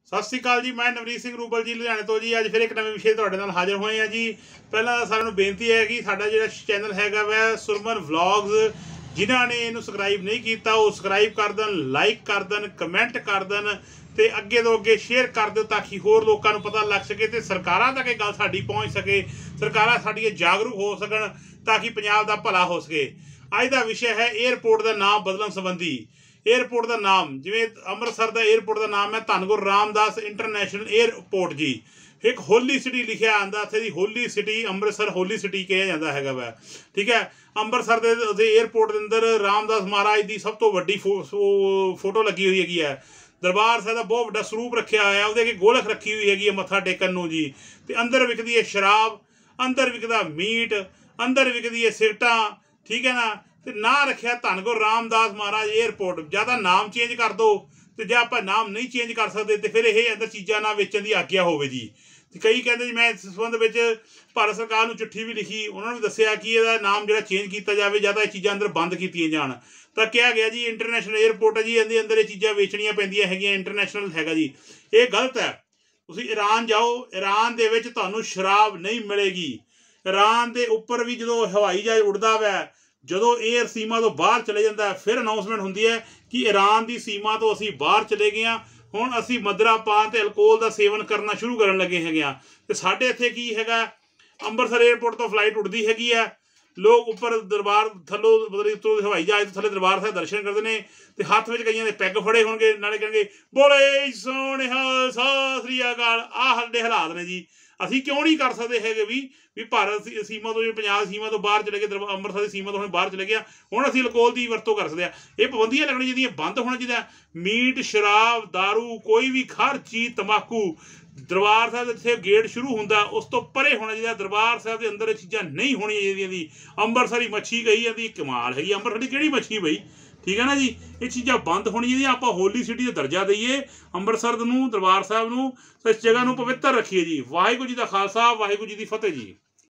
सत श्री अकाल जी। मैं नवनीत सिंह रूबल जी लुधियाने तो जी। अज फिर एक नवे विषय तुहाडे नाल हाजिर होए हैं जी। पहला सारिਆਂ ਨੂੰ बेनती है कि साडा जिहड़ा चैनल हैगा वै सुरमन व्लॉग्स, जिन्हां ने इहनूं सबसक्राइब नहीं किया वो सबसक्राइब कर देन, लाइक कर देन, कमेंट कर देन ते अगे तो अगे शेयर कर दो ताकि होर लोकां नूं पता लग सके ते सरकारां तक इह गल साडी पहुँच सके, सरकारां साडीआं जागरूक हो सकन ताकि पंजाब दा भला हो सके। अज दा विषय है एयरपोर्ट का नाम बदलण संबंधी। एयरपोर्ट का नाम जिवें अमृतसर का एयरपोर्ट का नाम है धन गुरु रामदास इंटरनेशनल एयरपोर्ट जी। एक होली सिटी लिखिया आंदा इत्थे दी, holy city Amritsar holy city कहा जाता है वै। ठीक है, अमृतसर के एयरपोर्ट के अंदर रामदास महाराज की सब तो वड्डी फोटो लगी हुई हैगी है। दरबार साहिब का बहुत वड्डा स्वरूप रखा हुआ है, वो अगे गोलख रखी हुई हैगी मत्था टेकन नूं जी। ते अंदर विकदी है शराब, अंदर विकदा मीट, अंदर विकदी है सिगटां। ठीक है ना, तो ना रखिया धन गुरु रामदास महाराज एयरपोर्ट। ज़्यादा नाम चेंज कर दो, तो जो आप नाम नहीं चेंज कर सकते तो फिर ये अंदर चीज़ां ना वेचण की आग्या होवे जी। तो कई कहते जी मैं इस संबंध में भारत सरकार को चिट्ठी भी लिखी, उन्होंने भी दसिया कि यदा नाम जो चेंज किया जाए, ज़्यादा चीज़ां अंदर बंद की जान। तो कहा गया जी इंटरनेशनल एयरपोर्ट है जी, इहदे अंदर ये चीज़ां वेचणियां पैंदियां हैगियां, इंटरनेशनल हैगा जी। ये गलत है। तुसीं ईरान जाओ, ईरान दे विच तुहानूं शराब नहीं मिलेगी। ईरान के उपर भी जो हवाई जहाज उड़दा वै, जो एयर सीमा तो बाहर चले जाता है फिर अनाउंसमेंट होंदी है कि ईरान की सीमा तो असी बाहर चले गए हाँ, हुण असी मदरा पान ते अल्कोहल का सेवन करना शुरू करन लगे हैं। तो साढ़े इत्थे की हैगा, अमृतसर एयरपोर्ट तो फ्लाइट उड़ती हैगी है, लोग उपर दरबार थल्लों मतलब हवाई जहाज तो थले दरबार साहिब दर्शन करते हैं, तो हत्थ में कईयां दे पैग फड़े होणगे, नाले कहणगे बोले सोहणिया सत श्री अकाल। आ साडे हालात ने जी। असी क्यों नहीं कर सकते है भी भारत सीमा तो जो पंजाब सीमा तो बाहर चले गए, अमृतसर की सीमा तो हम बाहर चले गया, हुण असी अल्कोहल की वरतों कर सकते हैं। ये पाबंदियां लगनी चाहिए, बंद होना चाहिए। मीट, शराब, दारू, कोई भी हर चीज़, तंबाकू दरबार साहिब इत्थे गेट शुरू होंदा उस तो परे होना चाहिए। दरबार साहिब के अंदर चीज़ां नहीं होनी चाहिए। अमृतसरी मच्छी कही जाती कमाल हैगी, अमृतसर की किहड़ी मच्छी बई। ठीक है ना जी, ये चीज़ां बंद होनी चाहिए। आप होली सिटी का दर्जा दईए अमृतसर नूं, दरबार साहिब नूं, इस जगह नूं पवित्र रखिए जी। वाहिगुरू जी का खालसा, वाहिगुरू जी की फतेह जी।